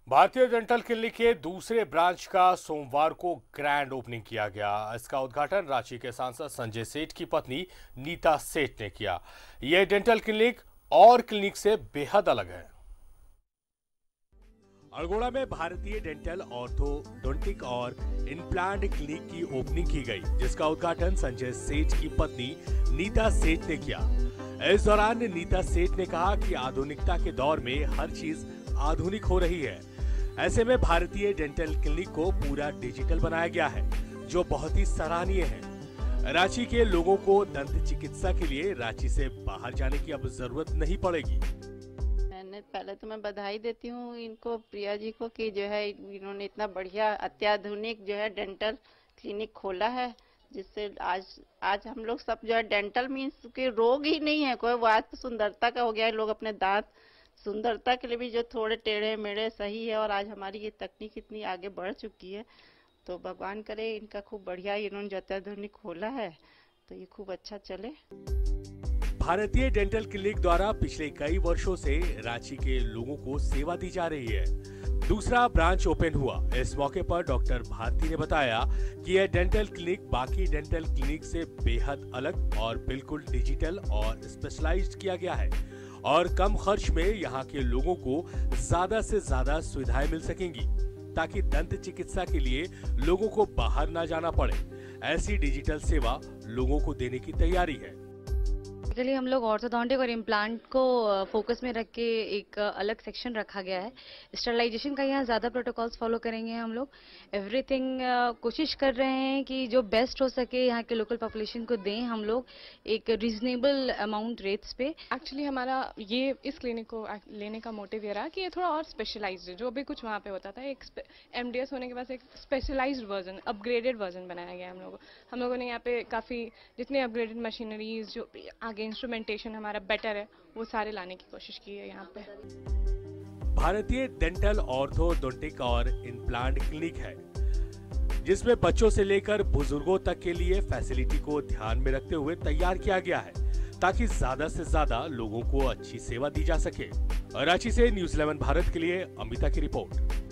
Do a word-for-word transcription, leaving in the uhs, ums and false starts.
भारतीय dental clinic के दूसरे ब्रांच का सोमवार को ग्रैंड ओपनिंग किया गया। इसका उद्घाटन रांची के सांसद संजय सेठ की पत्नी नीता सेठ ने किया। यह डेंटल क्लिनिक और क्लिनिक से बेहद अलग है। अल्गोड़ा में भारतीय डेंटल ऑर्थोडोंटिक और इम्प्लांट क्लिनिक की ओपनिंग की गई, जिसका उद्घाटन संजय सेठ की पत्नी नीता सेठ ने किया। इस दौरान नीता सेठ ने कहा कि आधुनिकता के दौर में हर चीज आधुनिक हो रही है। ऐसे में भारतीय डेंटल क्लिनिक को पूरा डिजिटल बनाया गया है, जो बहुत ही सराहनीय है। रांची के लोगों को दंत चिकित्सा के लिए रांची से बाहर जाने की अब जरूरत नहीं पड़ेगी। मैंने पहले तो मैं बधाई देती हूँ इनको, प्रिया जी को, कि जो है इन्होंने इतना बढ़िया अत्याधुनिक जो है डेंटल क्लिनिक खोला है, जिससे आज आज हम लोग सब जो है डेंटल मीन्स के रोग ही नहीं है कोई, वो आज तो सुंदरता का हो गया है। लोग अपने दांत सुंदरता के लिए भी जो थोड़े टेढ़े मेढ़े सही है, और आज हमारी ये तकनीक इतनी आगे बढ़ चुकी है, तो भगवान करे इनका खूब बढ़िया इन्होंने जो अत्याधुनिक खोला है तो ये खूब अच्छा चले। भारतीय डेंटल क्लिनिक द्वारा पिछले कई वर्षों से रांची के लोगों को सेवा दी जा रही है। दूसरा ब्रांच ओपन हुआ। इस मौके पर डॉक्टर भारती ने बताया कि यह डेंटल क्लिनिक बाकी डेंटल क्लिनिक से बेहद अलग और बिल्कुल डिजिटल और स्पेशलाइज्ड किया गया है, और कम खर्च में यहाँ के लोगों को ज्यादा से ज्यादा सुविधाएं मिल सकेंगी, ताकि दंत चिकित्सा के लिए लोगों को बाहर ना जाना पड़े। ऐसी डिजिटल सेवा लोगों को देने की तैयारी है। बेसिकली हम लोग ऑर्थोडोंटिक और इम्प्लांट को फोकस में रख के एक अलग सेक्शन रखा गया है। स्टरलाइजेशन का यहाँ ज़्यादा प्रोटोकॉल्स फॉलो करेंगे हम लोग। एवरीथिंग कोशिश कर रहे हैं कि जो बेस्ट हो सके यहाँ के लोकल पॉपुलेशन को दें हम लोग एक रीजनेबल अमाउंट रेट्स पे। एक्चुअली हमारा ये इस क्लिनिक को लेने का मोटिव ये रहा कि ये थोड़ा और स्पेशलाइज्ड है। जो भी कुछ वहाँ पे होता था, एक एमडीएस होने के बाद एक स्पेशलाइज्ड वर्जन, अपग्रेडेड वर्जन बनाया गया हम लोगों हम लोगों ने यहाँ पे काफ़ी जितने अपग्रेडेड मशीनरीज, जो आगे इंस्ट्रूमेंटेशन हमारा बेटर है, वो सारे लाने की कोशिश की है यहाँ पे। भारतीय डेंटल ऑर्थोडोंटिक और इम्प्लांट क्लिनिक है, जिसमें बच्चों से लेकर बुजुर्गों तक के लिए फैसिलिटी को ध्यान में रखते हुए तैयार किया गया है, ताकि ज्यादा से ज्यादा लोगों को अच्छी सेवा दी जा सके। रांची से न्यूज़ इलेवन भारत के लिए अमिता की रिपोर्ट।